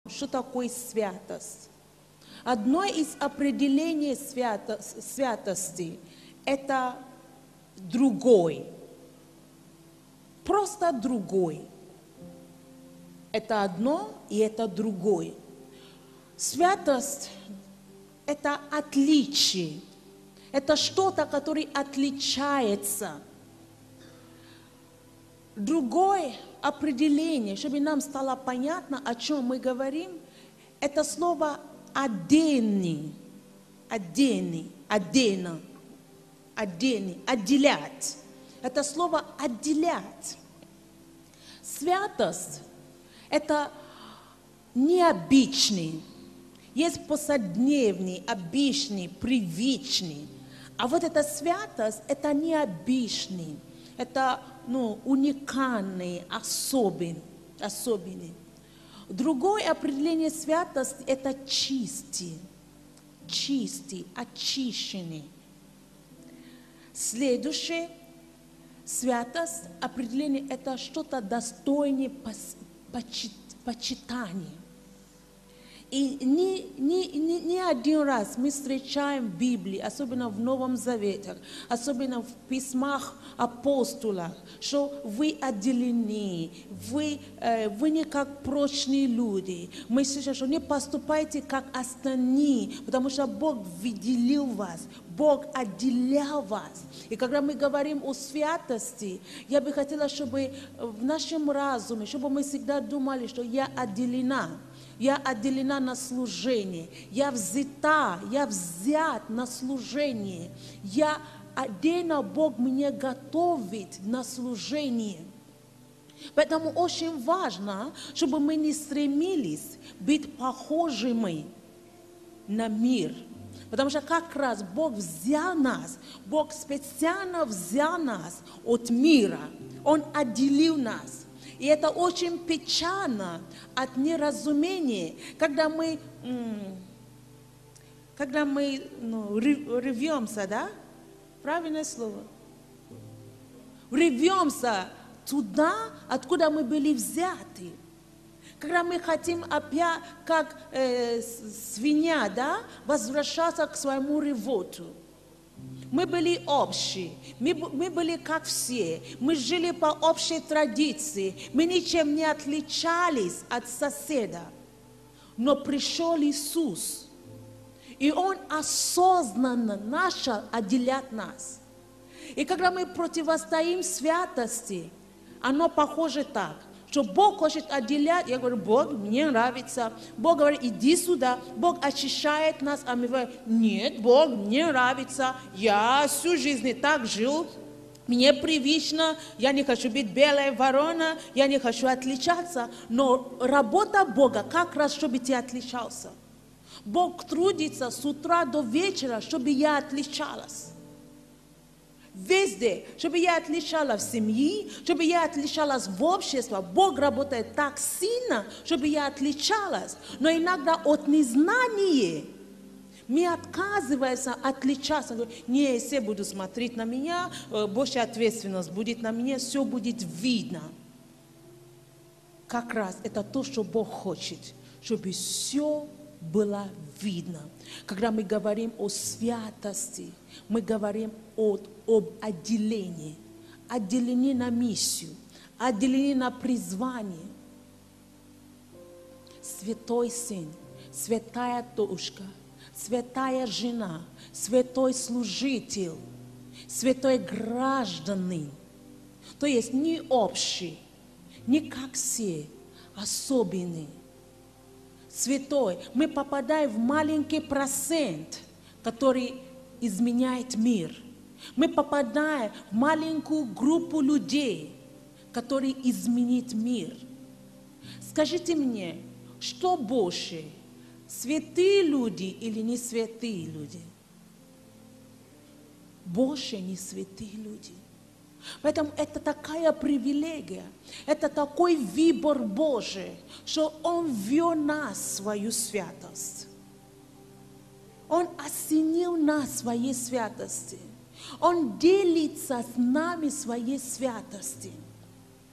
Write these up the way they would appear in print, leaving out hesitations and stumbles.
что такое святость. Одно из определений святости – это другой. Просто другой. Это одно и это другое. Святость – это отличие. Это что-то, которое отличается. Другое определение, чтобы нам стало понятно, о чем мы говорим, это слово «отдельный», «отдельный», «отдельно», «отдельный», «отделять». Это слово «отделять». Святость – это необычный. Есть повседневный, обычный, привычный. А вот эта святость – это необычный. Это уникальный, особенный. Другое определение святости – это чистый, очищенный. Следующее святость, определение – это что-то достойное почитания. И не один раз мы встречаем в Библии, особенно в Новом Завете, особенно в письмах апостолов, что вы отделены, вы не как прочные люди. Мы слышим, что не поступайте как остальные, потому что Бог выделил вас, Бог отделял вас. И когда мы говорим о святости, я бы хотела, чтобы в нашем разуме, чтобы мы всегда думали, что я отделена. Я отделена на служение, я взят на служение, я отдельно Бог меня готовит на служение. Поэтому очень важно, чтобы мы не стремились быть похожими на мир. Потому что как раз Бог взял нас, Бог специально взял нас от мира, Он отделил нас. И это очень печально от неразумения, когда мы рвемся, да? Правильное слово? Рвемся туда, откуда мы были взяты. Когда мы хотим опять, как свинья, да, возвращаться к своему ревоту. Мы были общие, мы были как все, мы жили по общей традиции, мы ничем не отличались от соседа. Но пришел Иисус, и Он осознанно начал отделять нас. И когда мы противостоим святости, оно похоже так, что Бог хочет отделять. Я говорю, Бог, мне нравится. Бог говорит, иди сюда. Бог очищает нас, а мы говорим, нет, Бог, мне нравится. Я всю жизнь так жил. Мне привычно, я не хочу быть белой вороной, я не хочу отличаться. Но работа Бога как раз, чтобы ты отличался. Бог трудится с утра до вечера, чтобы я отличалась. Везде, чтобы я отличалась в семье, чтобы я отличалась в обществе. Бог работает так сильно, чтобы я отличалась. Но иногда от незнания мы отказываемся отличаться. Не, все будут смотреть на меня, больше ответственность будет на меня, все будет видно. Как раз это то, что Бог хочет, чтобы все было видно. Когда мы говорим о святости, мы говорим об отделении. Отделение на миссию, отделение на призвание. Святой Сын, святая дочка, святая жена, святой служитель, святой гражданин. То есть не общий, не как все, особенный. Святой. Мы попадаем в маленький процент, который изменяет мир. Мы попадаем в маленькую группу людей, которые изменят мир. Скажите мне, что больше, святые люди или не святые люди? Больше не святые люди. Поэтому это такая привилегия, это такой выбор Божий, что Он ввел нас в свою святость. Он осенил нас своей святости. Он делится с нами своей святости.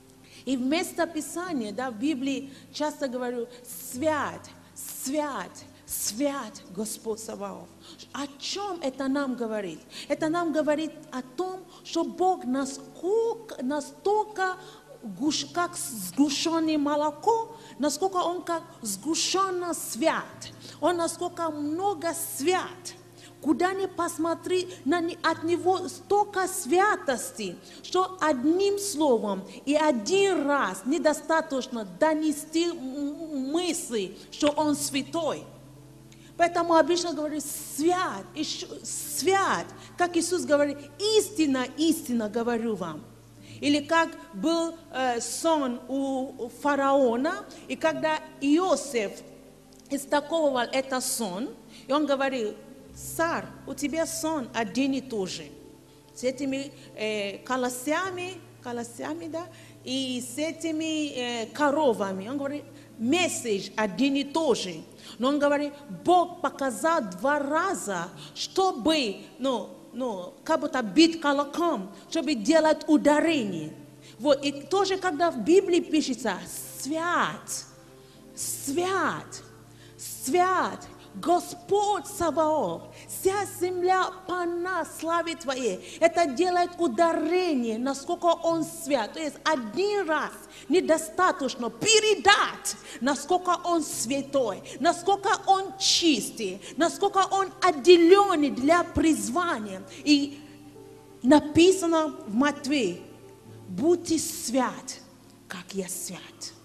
И вместо Писания, да, в Библии часто говорю, свят, свят, свят Господь Саваоф. О чем это нам говорит? Это нам говорит о том, что Бог настолько как сгущенное молоко, насколько Он как сгущенно свят. Он насколько много свят. Куда ни посмотри, от Него столько святости, что одним словом и один раз недостаточно донести мысли, что Он святой. Поэтому обычно говорю свят, свят, как Иисус говорит, истина, истина говорю вам. Или как был сон у фараона, и когда Иосиф истолковывал этот сон, и он говорил, царь, у тебя сон один и тот же. С этими колосьями, да, и с этими коровами. Он говорит, месседж один и тот же. Но он говорит, Бог показал 2 раза, чтобы, как будто бить колоком, чтобы делать ударение. Вот, и тоже, когда в Библии пишется, свят, свят, свят, Господь Саваоф, вся земля полна славы Твоей. Это делает ударение, насколько Он свят. То есть один раз недостаточно передать, насколько Он святой, насколько Он чистый, насколько Он отделенный для призвания. И написано в Матвея, будьте свят, как я свят.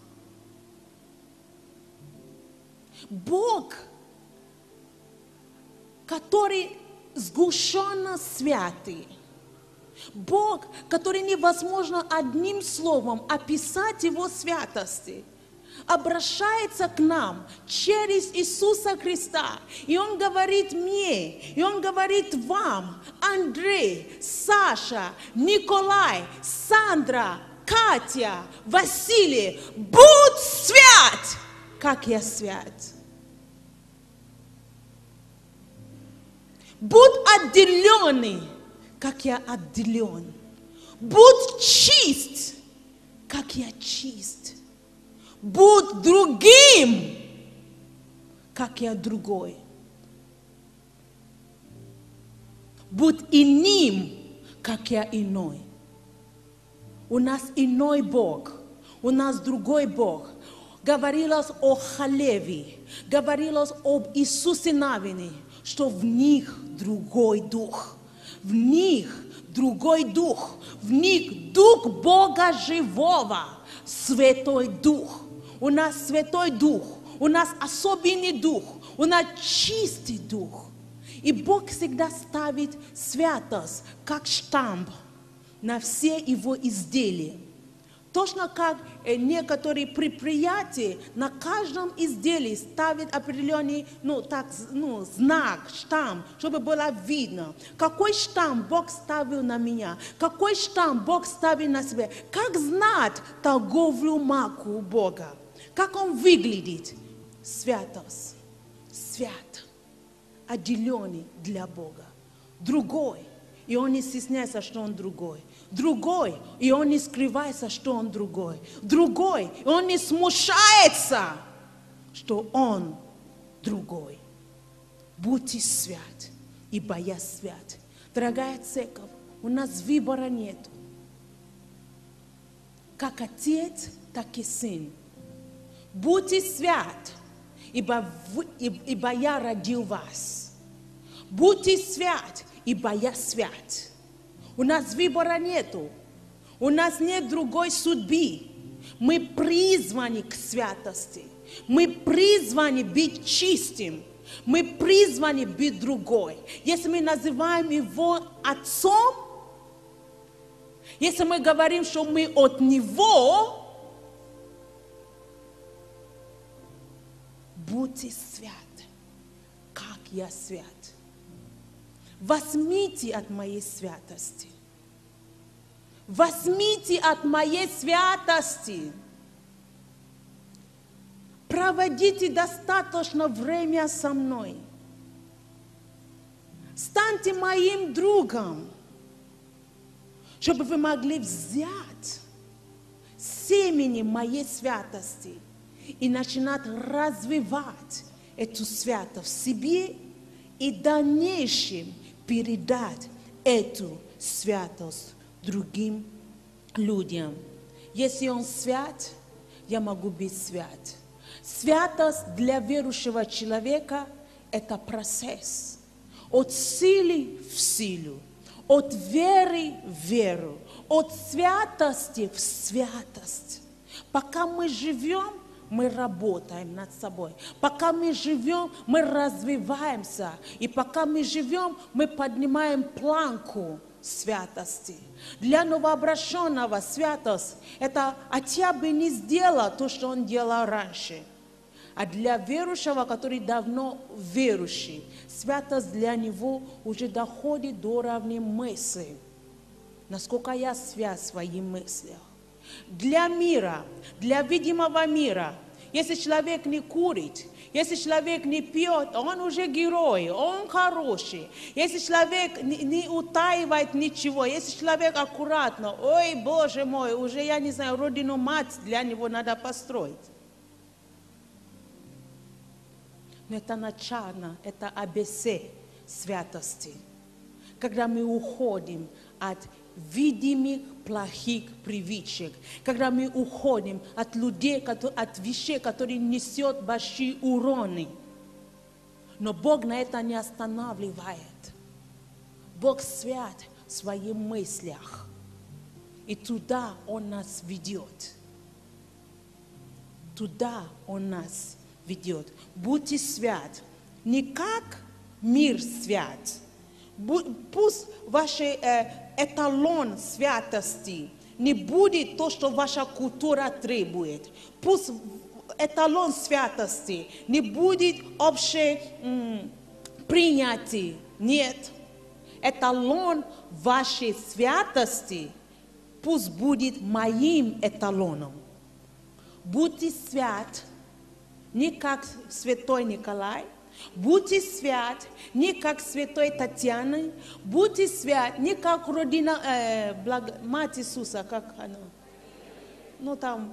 Бог, который сгущенно святый. Бог, который невозможно одним словом описать Его святости, обращается к нам через Иисуса Христа. И Он говорит мне, и Он говорит вам, Андрей, Саша, Николай, Сандра, Катя, Василий, будь свят, как я свят. Будь отделенный, как я отделен. Будь чист, как я чист. Будь другим, как я другой. Будь иным, как я иной. У нас иной Бог, у нас другой Бог. Говорилось о Халеве, говорилось об Иисусе Навине, что в них другой дух, в них другой дух, в них дух Бога живого, Святой Дух. У нас Святой Дух, у нас особенный дух, у нас чистый дух. И Бог всегда ставит святость как штамп на все Его изделия. Точно как некоторые предприятия на каждом изделии ставят определенный знак, штамп, чтобы было видно. Какой штамп Бог ставил на меня? Какой штамп Бог ставил на себя? Как знать торговлю марку у Бога? Как он выглядит? Святость. Свят. Отделенный для Бога. Другой. И он не стесняется, что он другой. Другой, и он не скрывается, что он другой. Другой, и он не смущается, что он другой. Будьте свят, ибо я свят. Дорогая церковь, у нас выбора нет. Как отец, так и сын. Будьте свят, ибо я родил вас. Будьте свят, ибо я свят. У нас выбора нету. У нас нет другой судьбы. Мы призваны к святости. Мы призваны быть чистым. Мы призваны быть другой. Если мы называем Его Отцом, если мы говорим, что мы от Него, будьте святы, как я свят. Возьмите от моей святости. Возьмите от моей святости. Проводите достаточно времени со мной. Станьте моим другом, чтобы вы могли взять семени моей святости и начинать развивать эту святость в себе и в дальнейшем передать эту святость другим людям. Если он свят, я могу быть свят. Святость для верующего человека – это процесс. От силы в силу, от веры в веру, от святости в святость. Пока мы живем, мы работаем над собой. Пока мы живем, мы развиваемся. И пока мы живем, мы поднимаем планку святости. Для новообращенного святость – это хотя бы не сделал то, что он делал раньше. А для верующего, который давно верующий, святость для него уже доходит до уровня мысли. Насколько я свят в своих мыслях. Для мира, для видимого мира, если человек не курит, если человек не пьет, он уже герой, он хороший. Если человек не утаивает ничего, если человек аккуратно, ой, Боже мой, уже, я не знаю, родину мать для него надо построить. Но это начало, это АБЦ святости. Когда мы уходим от видимых плохих привычек, когда мы уходим от людей, от вещей, которые несут большие уроны. Но Бог на это не останавливает. Бог свят в своих мыслях. И туда Он нас ведет. Туда Он нас ведет. Будьте свят. Не как мир свят. Пусть ваш эталон святости не будет то, что ваша культура требует. Пусть эталон святости не будет общепринятый. Нет. Эталон вашей святости пусть будет моим эталоном. Будьте свят, не как святой Николай. Будьте свят, не как святой Татьяна. Будьте свят, не как родина, мать Иисуса, как она. Ну там,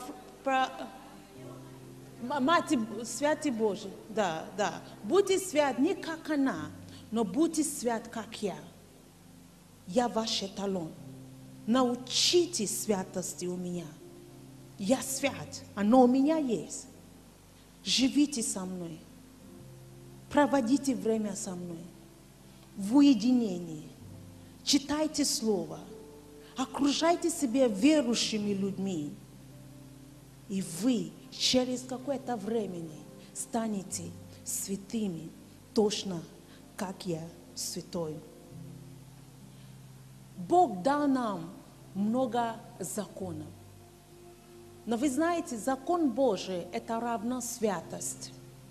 мать святи Божий. Да, да. Будьте свят, не как она, но будьте свят, как я. Я ваш эталон. Научитесь святости у меня. Я свят, оно у меня есть. Живите со мной. Проводите время со мной. В уединении. Читайте Слово. Окружайте себя верующими людьми. И вы через какое-то время станете святыми, точно как я святой. Бог дал нам много законов. Но вы знаете, закон Божий – это равно святость.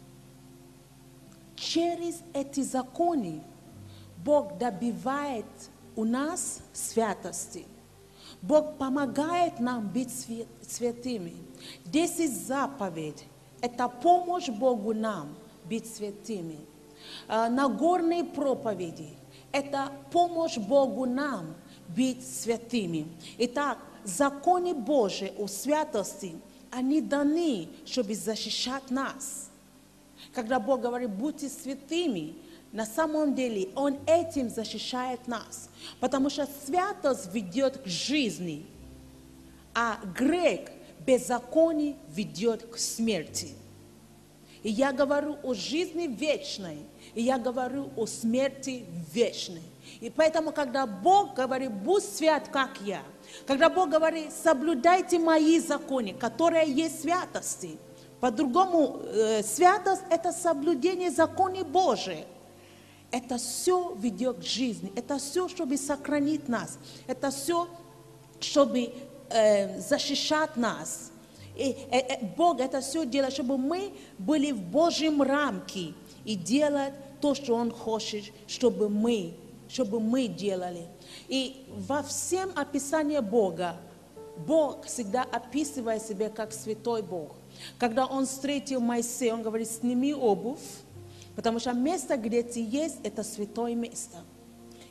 Через эти законы Бог добивает у нас святости. Бог помогает нам быть святыми. 10 заповедей – это помощь Богу нам быть святыми. Нагорные проповеди – это помощь Богу нам быть святыми. Итак, законы Божии о святости, они даны, чтобы защищать нас. Когда Бог говорит, будьте святыми, на самом деле Он этим защищает нас. Потому что святость ведет к жизни, а грех, беззаконие ведет к смерти. И я говорю о жизни вечной, и я говорю о смерти вечной. И поэтому, когда Бог говорит, будь свят, как я, когда Бог говорит, соблюдайте мои законы, которые есть святости, по-другому, святость – это соблюдение законов Божьих. Это все ведет к жизни. Это все, чтобы сохранить нас. Это все, чтобы защищать нас. И Бог это все делает, чтобы мы были в Божьем рамке и делать то, что Он хочет, чтобы мы делали. И во всем описании Бога, Бог всегда описывает себя как святой Бог. Когда Он встретил Моисея, Он говорит, сними обувь, потому что место, где ты есть, это святое место.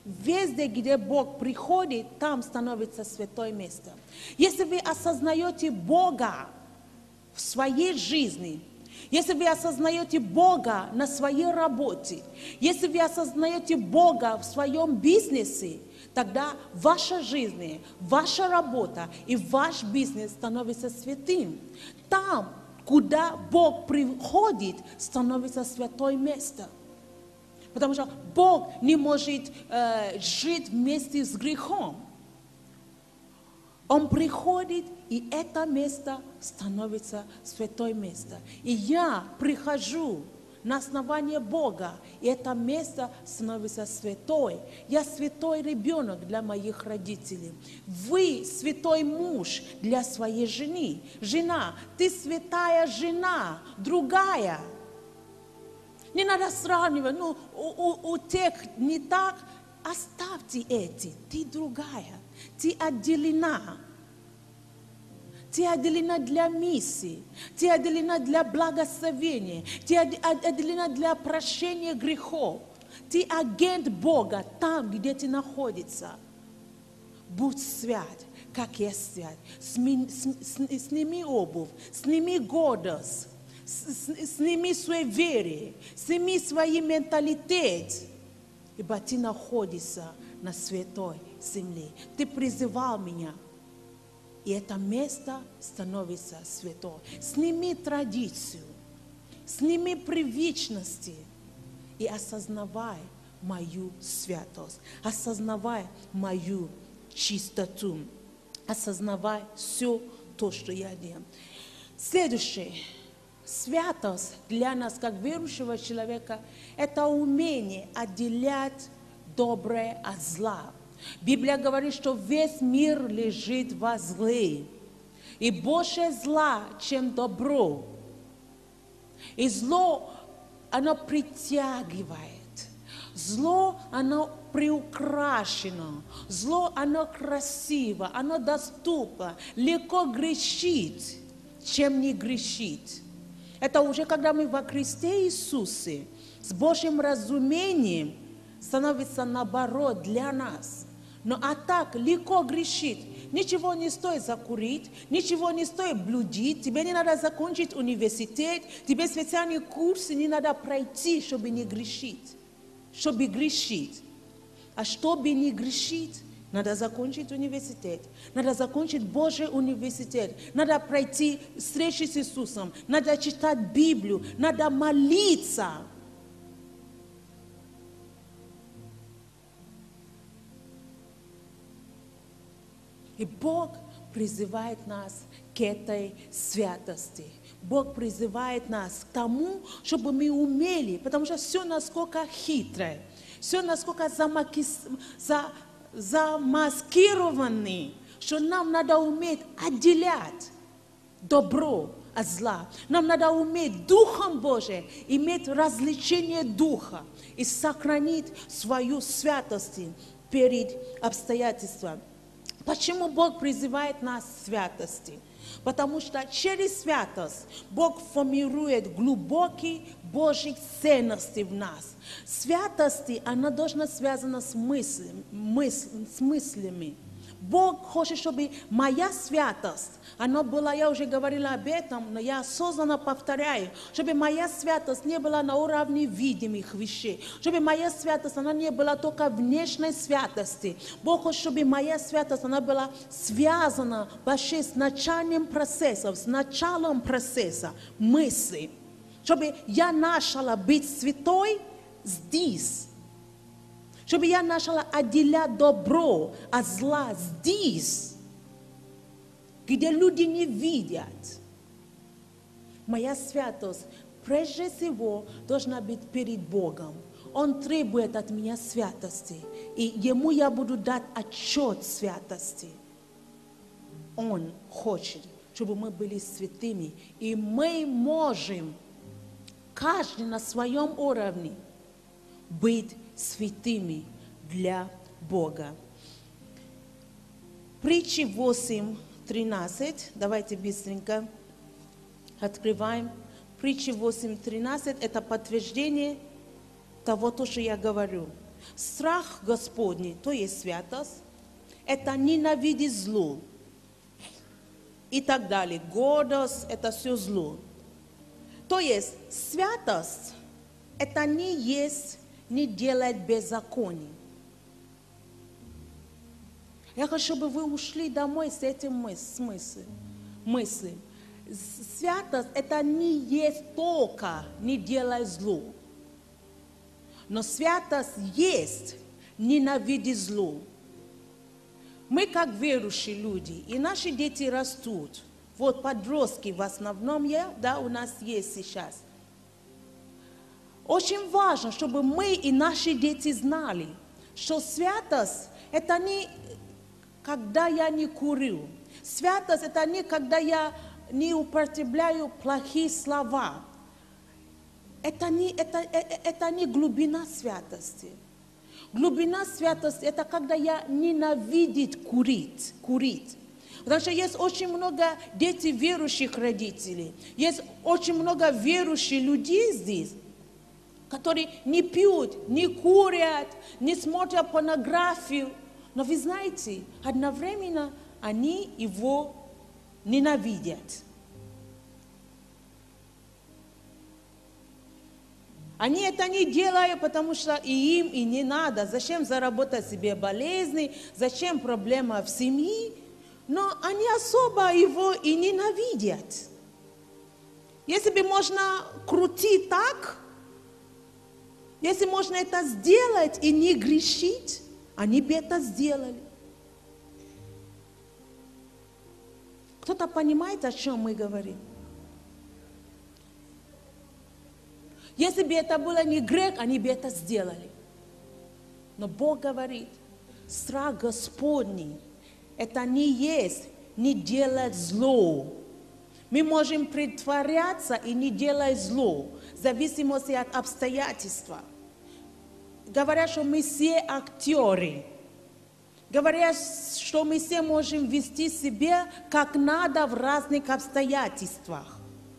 Везде, где Бог приходит, там становится святое место. Если вы осознаете Бога в своей жизни, если вы осознаете Бога на своей работе, если вы осознаете Бога в своем бизнесе, тогда ваша жизнь, ваша работа и ваш бизнес становятся святым. Там, куда Бог приходит, становится святое место. Потому что Бог не может жить вместе с грехом. Он приходит, и это место становится святое место. И я прихожу на основании Бога, и это место становится святой. Я святой ребенок для моих родителей. Вы святой муж для своей жены. Жена, ты святая жена, другая. Не надо сравнивать, у тех не так, оставьте эти, ты другая, ты отделена. Ты отделена для миссии, ты отделена для благословения, ты отделена для прощения грехов. Ты агент Бога там, где ты находишься. Будь свят, как я свят. Сними обувь, сними гордость. Сними суеверие, сними свой менталитет, ибо ты находишься на святой земле. Ты призывал меня, и это место становится святое. Сними традицию, сними привычности и осознавай мою святость, осознавай мою чистоту, осознавай все то, что я делаю. Следующее. Святость для нас, как верующего человека, это умение отделять доброе от зла. Библия говорит, что весь мир лежит во зле, и больше зла, чем добро. И зло, оно притягивает. Зло, оно приукрашено. Зло, оно красиво, оно доступно. Легко грешить, чем не грешить. Это уже когда мы во Христе Иисусе с Божьим разумением становится наоборот для нас. Но а так легко грешить. Ничего не стоит закурить, ничего не стоит блудить. Тебе не надо закончить университет, тебе специальные курсы не надо пройти, чтобы не грешить. Чтобы грешить. А чтобы не грешить, надо закончить университет, надо закончить Божий университет, надо пройти встречи с Иисусом, надо читать Библию, надо молиться. И Бог призывает нас к этой святости. Бог призывает нас к тому, чтобы мы умели, потому что все насколько хитрое, все насколько замаскированы, что нам надо уметь отделять добро от зла. Нам надо уметь Духом Божиим иметь развлечение Духа и сохранить свою святость перед обстоятельствами. Почему Бог призывает нас к святости? Потому что через святость Бог формирует глубокие Божьи ценности в нас. Святость, она должна связана с мыслями. Бог хочет, чтобы моя святость, она была, я уже говорила об этом, но я осознанно повторяю, чтобы моя святость не была на уровне видимых вещей, чтобы моя святость, она не была только внешней святости. Бог хочет, чтобы моя святость, она была связана вообще с начальным процессом, с началом процесса мысли. Чтобы я начала быть святой здесь. Чтобы я начала отделять добро от зла здесь, где люди не видят. Моя святость прежде всего должна быть перед Богом. Он требует от меня святости, и Ему я буду дать отчет святости. Он хочет, чтобы мы были святыми, и мы можем, каждый на своем уровне, быть святыми для Бога. Притчи 8:13. Давайте быстренько открываем. Притчи 8:13 – это подтверждение того, что я говорю. Страх Господний, то есть святость, это ненавидеть зло. И так далее. Гордость – это все зло. То есть святость – это не есть, не делать беззаконие. Я хочу, чтобы вы ушли домой с этим мыслью. Святость – это не есть только не делать зло. Но святость есть ненавидеть зло. Мы как верующие люди, и наши дети растут. Вот подростки в основном, у нас есть сейчас. Очень важно, чтобы мы и наши дети знали, что святость – это не когда я не курю. Святость – это не когда я не употребляю плохие слова. Это не глубина святости. Глубина святости – это когда я ненавидит курить. Потому что есть очень много детей верующих родителей. Есть очень много верующих людей здесь, которые не пьют, не курят, не смотрят порнографию. Но вы знаете, одновременно они его ненавидят. Они это не делают, потому что и им и не надо. Зачем заработать себе болезни, зачем проблема в семье? Но они особо его и ненавидят. Если бы можно крутить так, если можно это сделать и не грешить, они бы это сделали. Кто-то понимает, о чем мы говорим? Если бы это было не грех, они бы это сделали. Но Бог говорит, страх Господний, это не есть не делать зло. Мы можем притворяться и не делать зло, в зависимости от обстоятельств. Говорят, что мы все актеры. Говорят, что мы все можем вести себя как надо в разных обстоятельствах.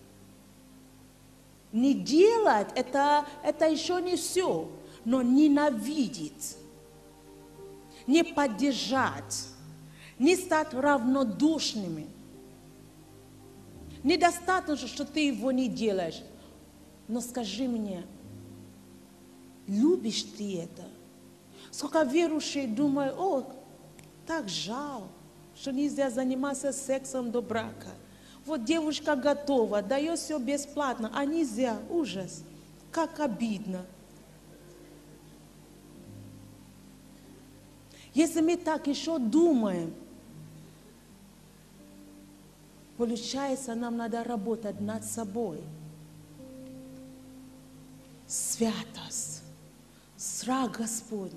Не делать это еще не все, но ненавидеть, не поддержать, не стать равнодушными. Недостаточно, что ты его не делаешь. Но скажи мне, любишь ты это? Сколько верующие думают, так жаль, что нельзя заниматься сексом до брака. Вот девушка готова, дает все бесплатно, а нельзя, ужас, как обидно. Если мы так еще думаем, получается, нам надо работать над собой. Святость, страх Господний,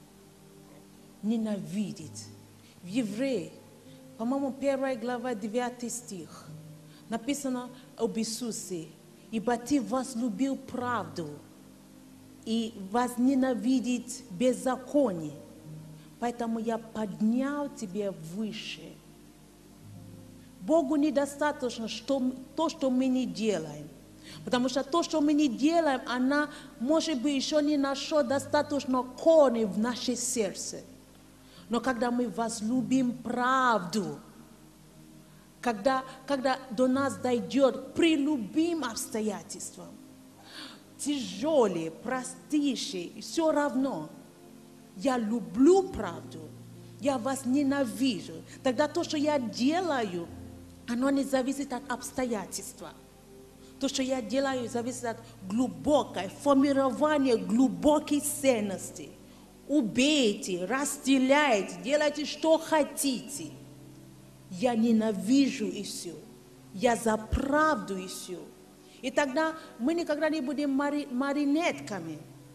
ненавидеть. В Евреи, по-моему, 1 глава, 9 стих, написано об Иисусе. «Ибо ты возлюбил правду и возненавидеть беззаконие, поэтому я поднял тебя выше». Богу недостаточно то, что мы не делаем. Потому что то, что мы не делаем, она, может быть, еще не нашла достаточно корни в наше сердце. Но когда мы возлюбим правду, когда до нас дойдет при любым обстоятельствам, тяжелые, простейшие, все равно, я люблю правду, я вас ненавижу. Тогда то, что я делаю, оно не зависит от обстоятельств. То, что я делаю, зависит от глубокой, формирования глубокой ценности. Убейте, разделяйте, делайте, что хотите. Я ненавижу и все. Я за правду и все. И тогда мы никогда не будем марионетками.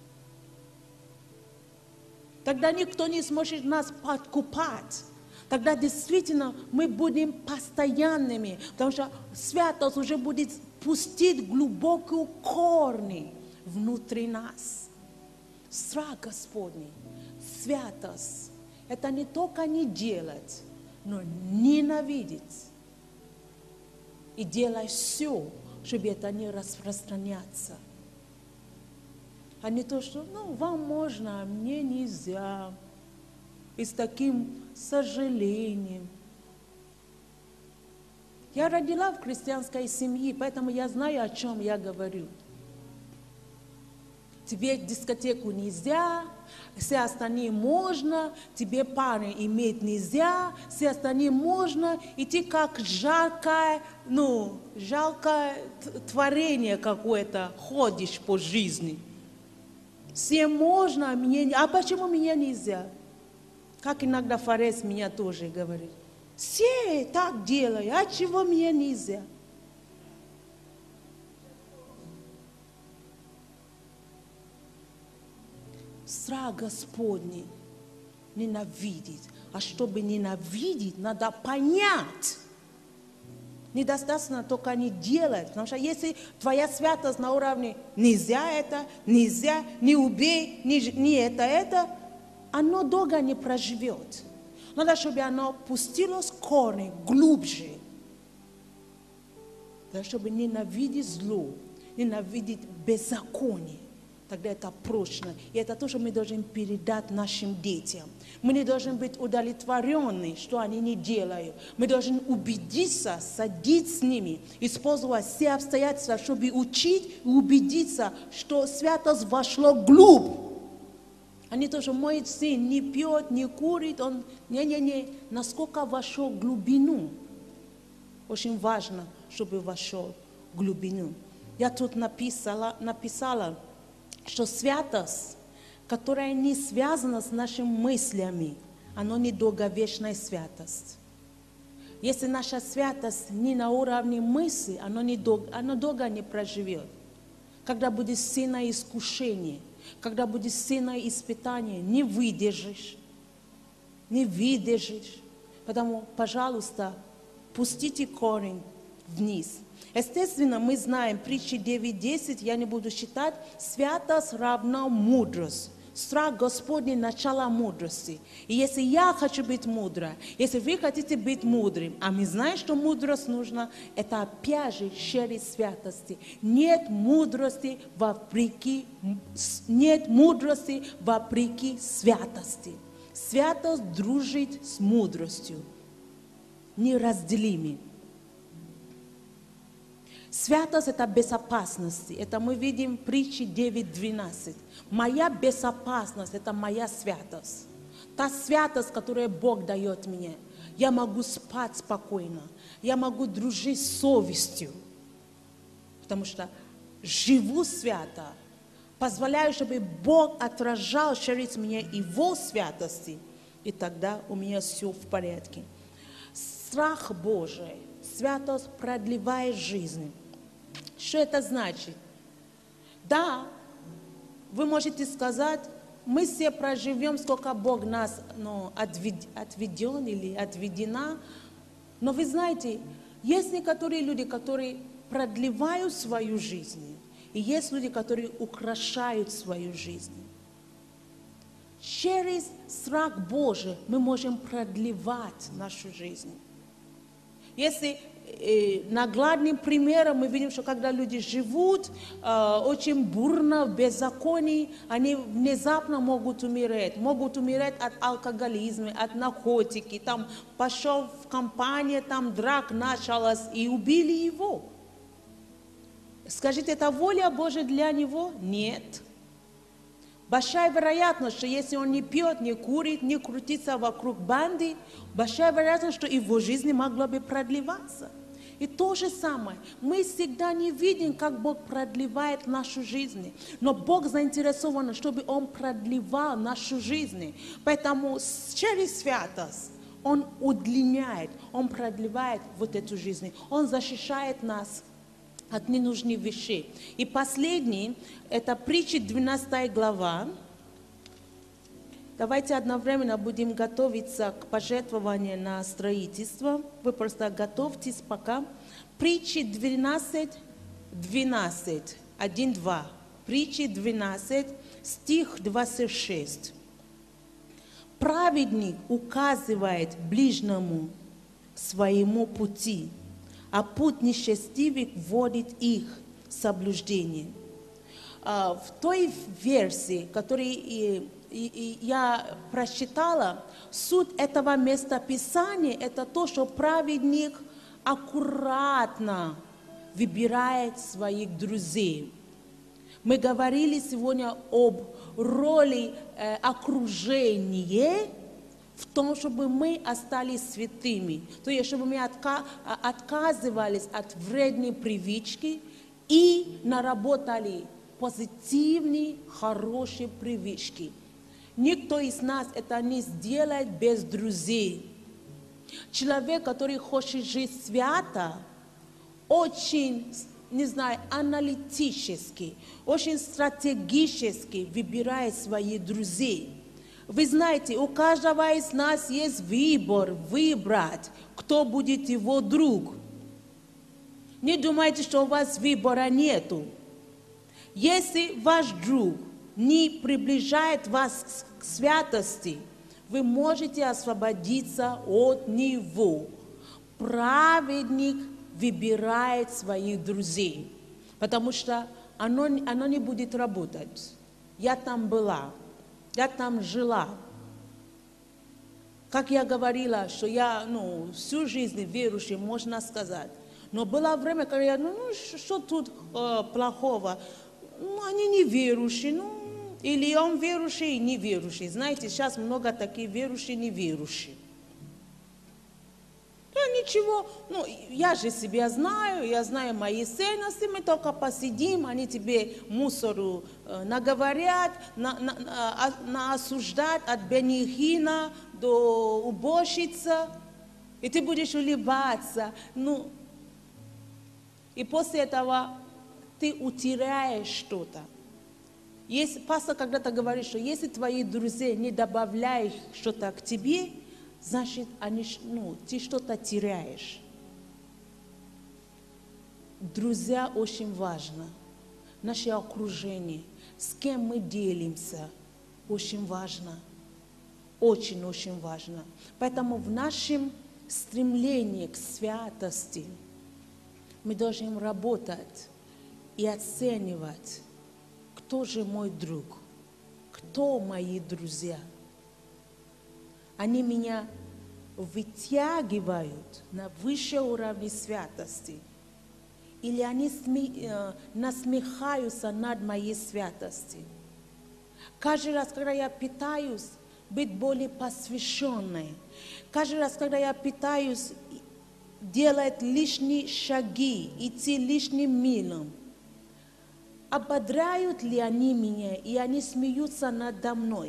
Тогда никто не сможет нас подкупать. Тогда действительно мы будем постоянными, потому что святость уже будет пустить глубокие корни внутри нас. Страх Господний, святость – это не только не делать, но ненавидеть. И делать все, чтобы это не распространяться. а не то, что, ну, вам можно, а мне нельзя. И с таким сожалением. Я родила в христианской семье, поэтому я знаю, о чем я говорю. Тебе в дискотеку нельзя, все остальные можно, тебе парень иметь нельзя, все остальные можно, и ты как жалкое творение какое-то ходишь по жизни. Всем можно, а мне нельзя. А почему мне нельзя? Как иногда Фарес меня тоже говорит. Все так делают, а чего мне нельзя? Страх Господний ненавидеть. А чтобы ненавидеть, надо понять. Недостаточно только не делать. Потому что если твоя святость на уровне нельзя это, нельзя, не убей, не это, оно долго не проживет. Надо, чтобы оно пустилось корни глубже. Надо, чтобы ненавидеть зло, ненавидеть беззаконие. Тогда это прочно. И это то, что мы должны передать нашим детям. Мы не должны быть удовлетворены, что они не делают. Мы должны убедиться, садиться с ними, использовать все обстоятельства, чтобы учить и убедиться, что святость вошла вглубь. А не то, что мой сын не пьет, не курит, он насколько вошел в глубину. Очень важно, чтобы вошел в глубину. Я тут написала, что святость, которая не связана с нашими мыслями, она не долговечная святость. Если наша святость не на уровне мысли, она долго не проживет. Когда будет сильное искушение, когда будет сильное испытание, не выдержишь. Потому, пожалуйста, пустите корень вниз. Естественно, мы знаем, притчи 9:10, я не буду считать, святость равна мудрость. Страх Господний – начало мудрости. И если я хочу быть мудрой, если вы хотите быть мудрым, а мы знаем, что мудрость нужна, это опять же через святости. Нет мудрости вопреки святости. Святость дружит с мудростью. Неразделимы. Святость – это безопасность. Это мы видим в притче 9:12. Моя безопасность – это моя святость. Та святость, которую Бог дает мне. Я могу спать спокойно. Я могу дружить с совестью. Потому что живу свято. Позволяю, чтобы Бог отражал через меня Его святости. И тогда у меня все в порядке. Страх Божий, святость продлевает жизнь. Что это значит? Да, вы можете сказать, мы все проживем, сколько Бог нас отведен или отведена. Но вы знаете, есть некоторые люди, которые продлевают свою жизнь. И есть люди, которые украшают свою жизнь. Через страх Божий мы можем продлевать нашу жизнь. Если наглядным примером мы видим, что когда люди живут очень бурно, в беззаконии, они внезапно могут умереть. Могут умереть от алкоголизма, от наркотики. Там пошел в компанию, там драка началась и убили его. Скажите, это воля Божья для него? Нет. Большая вероятность, что если он не пьет, не курит, не крутится вокруг банды, большая вероятность, что его жизнь могла бы продлеваться. И то же самое. Мы всегда не видим, как Бог продлевает нашу жизнь. Но Бог заинтересован, чтобы Он продлевал нашу жизнь. Поэтому через святость Он удлиняет, Он продлевает вот эту жизнь. Он защищает нас от ненужных вещей. И последний, это притча 12 глава. Давайте одновременно будем готовиться к пожертвованию на строительство. Вы просто готовьтесь пока. Притчи 12, 1-2. Притчи 12, стих 26. Праведник указывает ближнему своему пути, а путь нечестивых вводит их в заблуждение. в той версии, которую я прочитала, суть этого местописания – это то, что праведник аккуратно выбирает своих друзей. Мы говорили сегодня об роли окружения в том, чтобы мы остались святыми, то есть чтобы мы отказывались от вредной привычки и наработали позитивные, хорошие привычки. Никто из нас это не сделает без друзей. Человек, который хочет жить свято, очень, не знаю, аналитически, очень стратегически выбирает своих друзей. Вы знаете, у каждого из нас есть выбор выбрать, кто будет его друг. Не думайте, что у вас выбора нету. Если ваш друг не приближает вас к святости, вы можете освободиться от него. Праведник выбирает своих друзей, потому что оно не будет работать. Я там была, я там жила. Как я говорила, что я всю жизнь верующий, можно сказать. Но было время, когда я, что тут плохого? Они не верующие, или он верующий и неверующий. Знаете, сейчас много таких верующих и неверующих. Ничего, я же себя знаю, я знаю мои ценности, мы только посидим, они тебе мусору наговорят, осуждать от Бенихина до уборщицы, и ты будешь улыбаться. И после этого ты утеряешь что-то. Пастор когда-то говорит, что если твои друзья не добавляют что-то к тебе, значит, ты что-то теряешь. Друзья очень важно. Наше окружение, с кем мы делимся, очень важно. Очень-очень важно. Поэтому в нашем стремлении к святости мы должны работать и оценивать, кто же мой друг, кто мои друзья. Они меня вытягивают на высший уровень святости, или они насмехаются над моей святостью. Каждый раз, когда я пытаюсь быть более посвященной, каждый раз, когда я пытаюсь делать лишние шаги, идти лишним милом, ободряют ли они меня, и они смеются надо мной?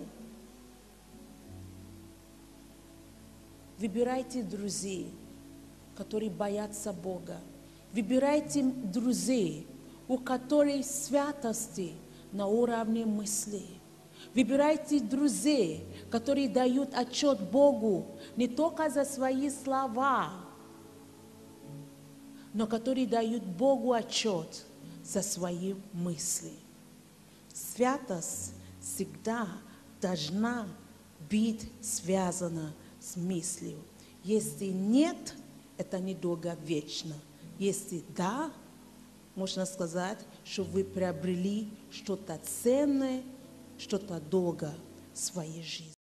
Выбирайте друзей, которые боятся Бога. Выбирайте друзей, у которых святости на уровне мыслей. Выбирайте друзей, которые дают отчет Богу не только за свои слова, но которые дают Богу отчет за свои мысли. Святость всегда должна быть связана с мыслью. Если нет, это недолговечно. Если да, можно сказать, что вы приобрели что-то ценное, что-то долго в своей жизни.